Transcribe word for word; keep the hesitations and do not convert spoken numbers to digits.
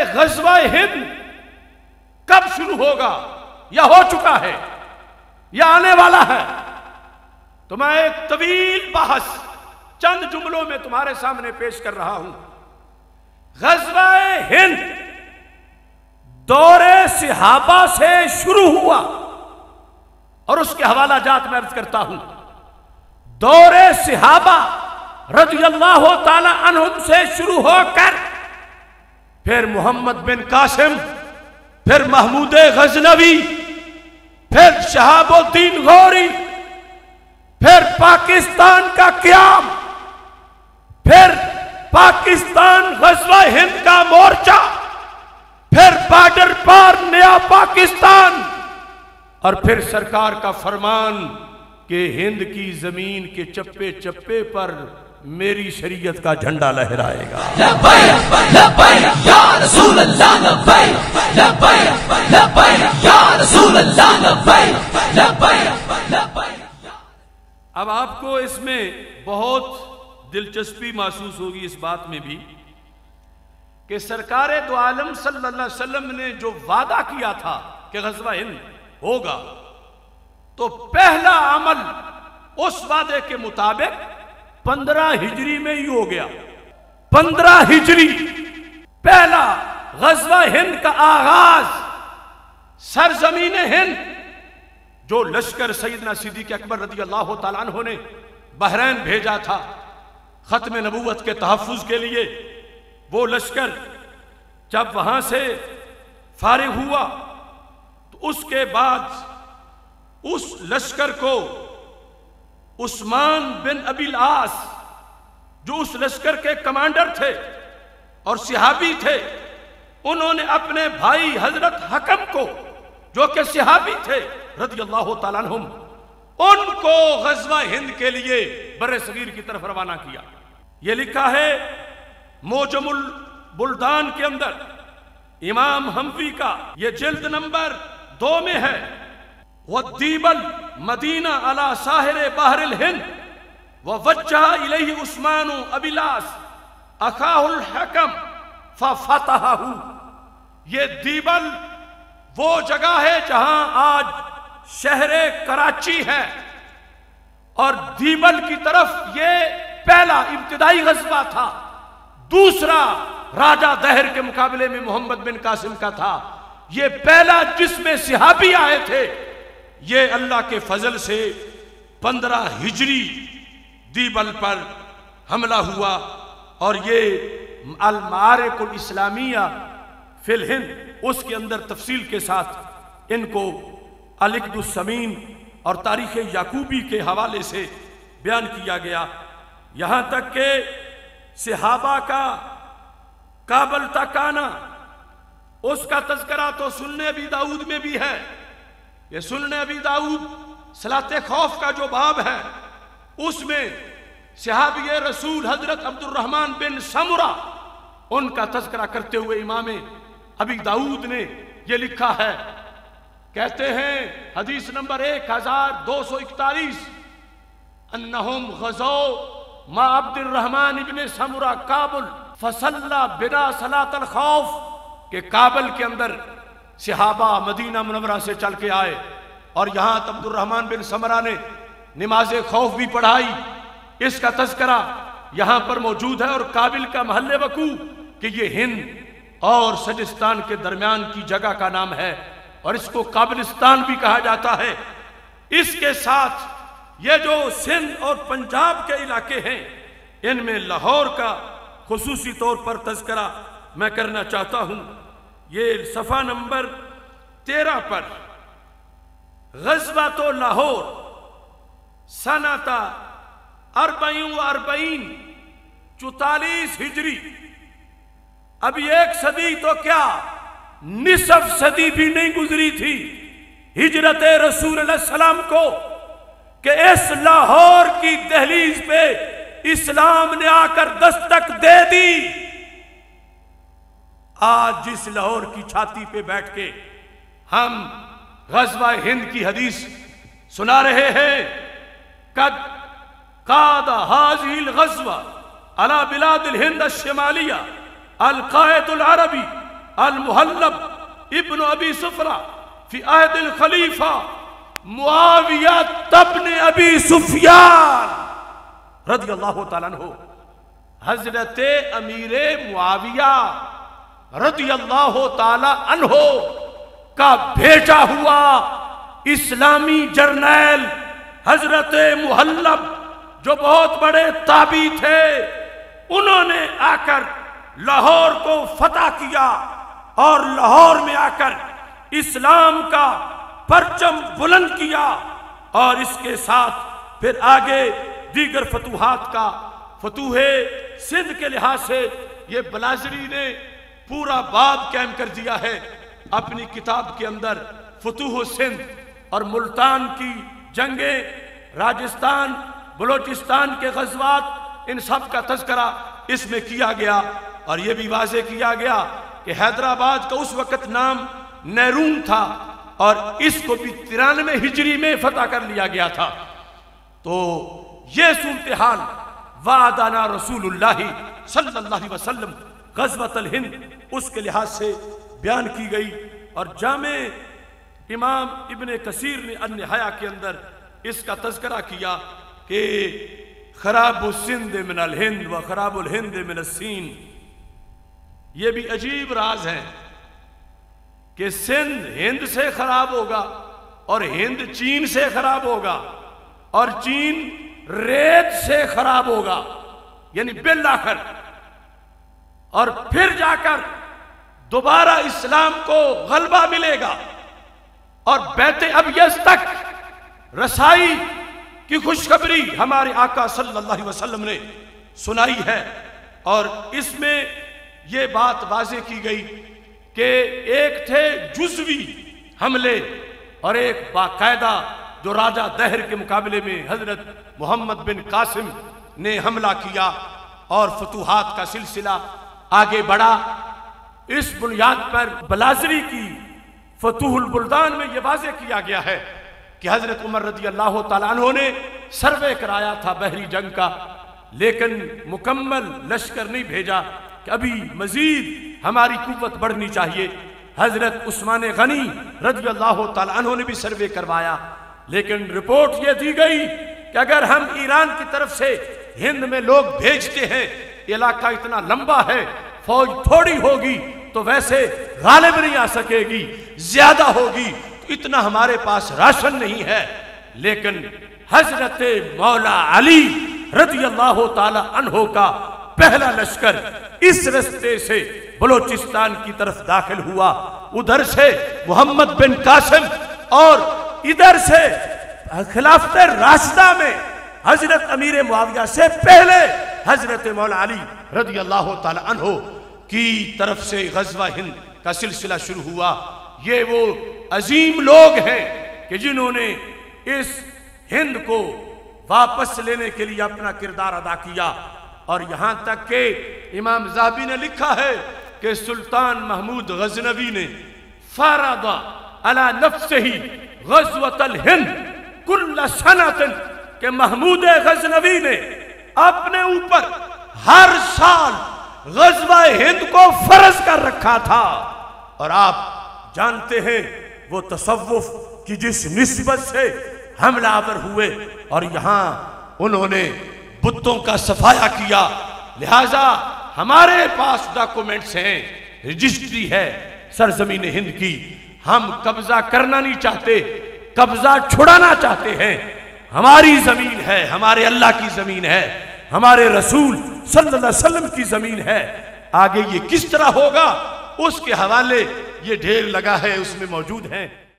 غزوہ ہند کب شروع ہوگا یا ہو چکا ہے یا آنے والا ہے، تو میں ایک طویل بحث چند جملوں میں تمہارے سامنے پیش کر رہا ہوں۔ غزوہ ہند دور صحابہ سے شروع ہوا، اور اس کے حوالہ جات میں عرض کرتا ہوں۔ دور صحابہ رضی اللہ تعالی عنہم سے شروع ہو کر پھر محمد بن قاسم، پھر محمود غزنوی، پھر شہاب الدین غوری، پھر پاکستان کا قیام، پھر پاکستان غزوہ ہند کا مورچہ، پھر بارڈر پار نیا پاکستان، اور پھر سرکار کا فرمان کہ ہند کی زمین کے چپے چپے پر میری شریعت کا جھنڈا لہرائے گا۔ لبیک لبیک یا رسول اللہ، لبیک لبیک لبیک یا رسول اللہ، لبیک لبیک لبیک۔ اب آپ کو اس میں بہت دلچسپی محسوس ہوگی اس بات میں بھی کہ سرکار دو عالم صلی اللہ علیہ وسلم نے جو وعدہ کیا تھا کہ غزوہ ہند ہوگا، تو پہلا عمل اس وعدے کے مطابق پندرہ ہجری میں ہی ہو گیا۔ پندرہ ہجری پہلا غزوہ ہند کا آغاز سرزمین ہند، جو لشکر سیدنا صدیق اکبر رضی اللہ تعالیٰ عنہ نے بحرین بھیجا تھا ختم نبوت کے تحفظ کے لیے، وہ لشکر جب وہاں سے فارغ ہوا تو اس کے بعد اس لشکر کو عثمان بن ابی العاص، جو اس لشکر کے کمانڈر تھے اور صحابی تھے، انہوں نے اپنے بھائی حضرت حکم کو، جو کہ صحابی تھے رضی اللہ تعالیٰ عنہم، ان کو غزوہ ہند کے لیے بر صغیر کی طرف روانہ کیا۔ یہ لکھا ہے موجم البلدان کے اندر، امام حنفی کا یہ جلد نمبر دو میں ہے، وَالدِّیبَ الْمَدِینَةَ عَلَى سَاحِلِ بَحْرِ الْہِنْدِ وَوَجَّهَ إِلَيْهِ عثمان أبی العاص أَخَاهُ الْحَكَمَ فَفَتَحَهُ۔ یہ دیبل وہ جگہ ہے جہاں آج شہر کراچی ہے، اور دیبل کی طرف یہ پہلا ابتدائی غزوہ تھا۔ دوسرا راجہ دہر کے مقابلے میں محمد بن قاسم کا تھا۔ یہ پہلا جس میں صحابی آئے تھے، یہ اللہ کے فضل سے پندرہ ہجری دیبل پر حملہ ہوا، اور یہ المعارک الاسلامیہ فی الہند اس کے اندر تفصیل کے ساتھ ان کو العقد الثمین اور تاریخ یعقوبی کے حوالے سے بیان کیا گیا، یہاں تک کہ صحابہ کا کابل تک آنا، اس کا تذکرہ تو سنن ابی داؤد میں بھی ہے۔ یہ سنن ابی داؤد صلاۃ خوف کا جو باب ہے، اس میں صحابی رسول حضرت عبد الرحمن بن سمرہ، ان کا تذکرہ کرتے ہوئے امام ابی داؤد نے یہ لکھا ہے، کہتے ہیں حدیث نمبر ایک ہزار دو سو اکتالیس، انہم غزو ما عبد الرحمن ابن سمرہ کابل فصلى بنا صلاۃ الخوف، کہ کابل کے اندر صحابہ مدینہ منورہ سے چل کے آئے، اور یہاں عبد الرحمن بن سمرہ نے نماز خوف بھی پڑھائی۔ اس کا تذکرہ یہاں پر موجود ہے، اور کابل کا محل وقوع کہ یہ ہند اور سجستان کے درمیان کی جگہ کا نام ہے، اور اس کو کابلستان بھی کہا جاتا ہے۔ اس کے ساتھ یہ جو سندھ اور پنجاب کے علاقے ہیں، ان میں لاہور کا خصوصی طور پر تذکرہ میں کرنا چاہتا ہوں۔ یہ صفحہ نمبر تیرہ پر، غزوۃ لاہور سنۃ اربعین و اربعین چوتالیس ہجری، ابھی ایک صدی تو کیا نصف صدی بھی نہیں گزری تھی ہجرت رسول اللہ علیہ السلام کو، کہ اس لاہور کی دہلیز پہ اسلام نے آ کر دستک دے دی۔ آج جس لاہور کی چھاتی پہ بیٹھ کے ہم غزوہ ہند کی حدیث سنا رہے ہیں، قد قاد هذه الغزوہ على بلاد الہند الشمالیہ القائد العربی المحلب ابن ابی سفرہ فی عہد الخلیفہ معاویہ ابن ابی سفیان رضی اللہ تعالیٰ عنہ، حضرت امیر معاویہ رضی اللہ تعالیٰ عنہ کا بھیجا ہوا اسلامی جرنیل حضرت محلب جو بہت بڑے تابعی تھے، انہوں نے آ کر لاہور کو فتح کیا اور لاہور میں آ کر اسلام کا پرچم بلند کیا، اور اس کے ساتھ پھر آگے دیگر فتوحات کا فتوح سندھ کے لحاظ سے یہ بلازری نے پورا باب قائم کر دیا ہے اپنی کتاب کے اندر، فتوح سندھ اور ملتان کی جنگیں، راجستان بلوچستان کے غزوات، ان سب کا تذکرہ اس میں کیا گیا، اور یہ بھی واضح کیا گیا کہ حیدرآباد کا اس وقت نام نیرون تھا اور اس کو بھی ترانوے ہجری میں فتح کر لیا گیا تھا۔ تو یہ صورتحال وعدنا رسول اللہ صلی اللہ علیہ وسلم غزوۃ الہند اس کے لحاظ سے بیان کی گئی، اور جامع امام ابن کثیر نے النہایہ کے اندر اس کا تذکرہ کیا کہ خراب السند من الہند و خراب الہند من السین۔ یہ بھی عجیب راز ہے کہ سندھ ہند سے خراب ہوگا اور ہند چین سے خراب ہوگا اور چین ریت سے خراب ہوگا، یعنی بالآخر، اور پھر جا کر دوبارہ اسلام کو غلبہ ملے گا اور بیت ابیض تک رسائی کی خوشخبری ہمارے آقا صلی اللہ علیہ وسلم نے سنائی ہے، اور اس میں یہ بات واضح کی گئی کہ ایک تھے جزوی حملے اور ایک باقاعدہ جو راجہ دہر کے مقابلے میں حضرت محمد بن قاسم نے حملہ کیا اور فتوحات کا سلسلہ آگے بڑھا۔ اس بنیاد پر بلازری کی فتوح البلدان میں یہ واضح کیا گیا ہے کہ حضرت عمر رضی اللہ تعالیٰ عنہ نے سروے کرایا تھا بحری جنگ کا، لیکن مکمل لشکر نہیں بھیجا کہ ابھی مزید ہماری قوت بڑھنی چاہیے۔ حضرت عثمان غنی رضی اللہ تعالیٰ عنہ نے بھی سروے کروایا، لیکن رپورٹ یہ دی گئی کہ اگر ہم ایران کی طرف سے ہند میں لوگ بھیجتے ہیں، علاقہ اتنا لمبا ہے، فوج تھوڑی ہوگی تو ویسے غالب نہیں آ سکے گی، زیادہ ہوگی تو اتنا ہمارے پاس راشن نہیں ہے۔ لیکن حضرت مولا علی رضی اللہ تعالی عنہ کا پہلا لشکر اس رستے سے بلوچستان کی طرف داخل ہوا، ادھر سے محمد بن قاسم اور ادھر سے خلافت راشدہ میں حضرت امیر معاویہ سے پہلے حضرت مولا علی رضی اللہ تعالی عنہ کی طرف سے غزوہ ہند کا سلسلہ شروع ہوا۔ یہ وہ عظیم لوگ ہیں کہ جنہوں نے اس ہند کو واپس لینے کے لیے اپنا کردار ادا کیا، اور یہاں تک کہ امام ذہبی نے لکھا ہے کہ سلطان محمود غزنوی نے فرض علی نفسہ غزوۃ الہند کل سنۃ، کہ محمود غزنوی نے اپنے اوپر ہر سال غزوہ ہند کو فرض کر رکھا تھا۔ اور آپ جانتے ہیں وہ تصوف کی جس نسبت سے حملہ آور ہوئے اور یہاں انہوں نے بتوں کا صفایا کیا، لہٰذا ہمارے پاس ڈاکومنٹس ہیں، رجسٹری ہے سرزمین ہند کی، ہم قبضہ کرنا نہیں چاہتے، قبضہ چھڑانا چاہتے ہیں۔ ہماری زمین ہے، ہمارے اللہ کی زمین ہے، ہمارے رسول صلی اللہ علیہ وسلم کی زمین ہے۔ آگے یہ کس طرح ہوگا اس کے حوالے یہ ڈھیر لگا ہے، اس میں موجود ہیں۔